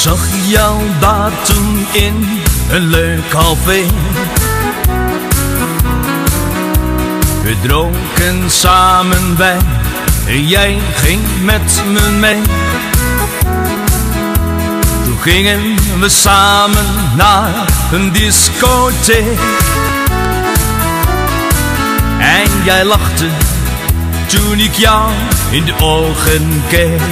zag jou daar toen in een leuk café. We dronken samen wijn en jij ging met me mee. Toen gingen we samen naar een discotheek. En jij lachte toen ik jou in de ogen keek.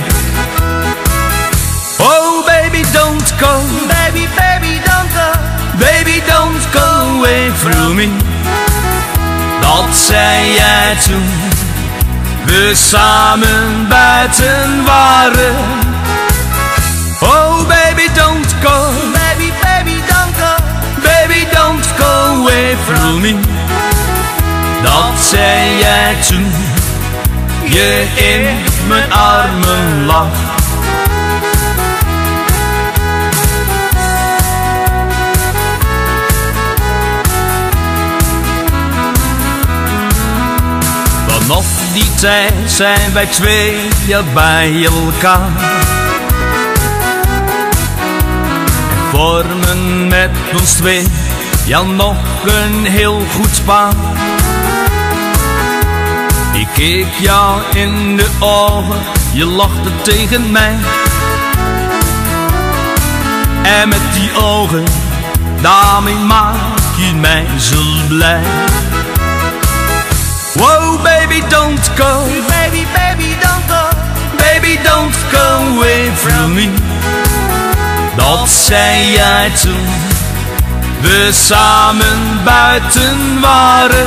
Oh baby don't go, baby baby don't go, baby don't go away from me. Dat zei jij toen we samen buiten waren. Oh baby don't go, baby baby don't go, baby don't go away from me. Dat zei jij toen je in mijn armen lag. Vanaf die tijd zijn wij 2 jaar bij elkaar en vormen met ons 2 ja nog een heel goed paar. Ik keek jou in de ogen, je lachte tegen mij. En met die ogen, daarmee maak je mij zo blij. Wow baby don't go, baby baby don't go, baby don't go away from me. Dat zei jij toen we samen buiten waren.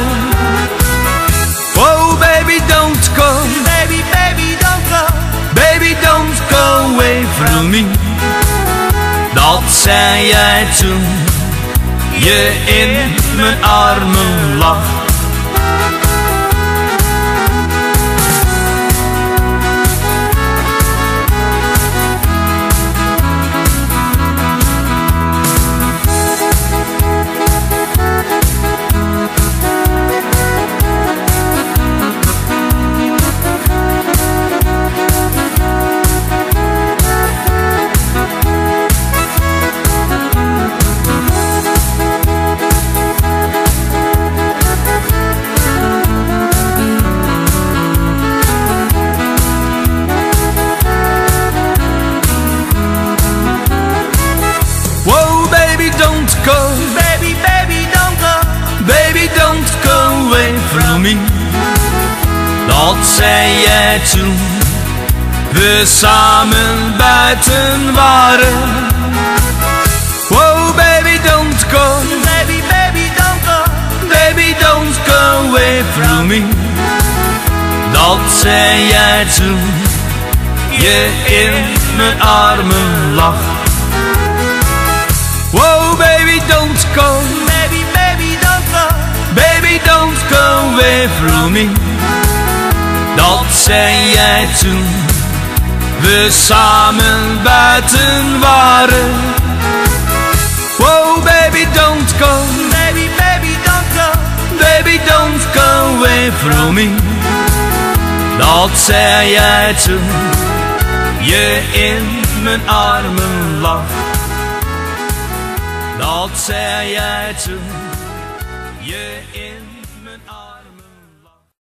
Oh baby don't go, baby baby don't go, baby don't go away from me. Dat zei jij toen je in mijn armen lag. Go, baby, baby, don't go, baby, don't go away from me. Dat zei jij toen we samen buiten waren. Oh baby, don't go, baby, baby, don't go, baby, don't go away from me. Dat zei jij toen je in mijn armen lag. Whoa baby don't go, baby baby don't go, baby don't go away from me. Dat zei jij toen we samen buiten waren. Whoa baby don't go, baby baby don't go, baby don't go away from me. Dat zei jij toen je in mijn armen lag. Dat zei jij toen je in mijn armen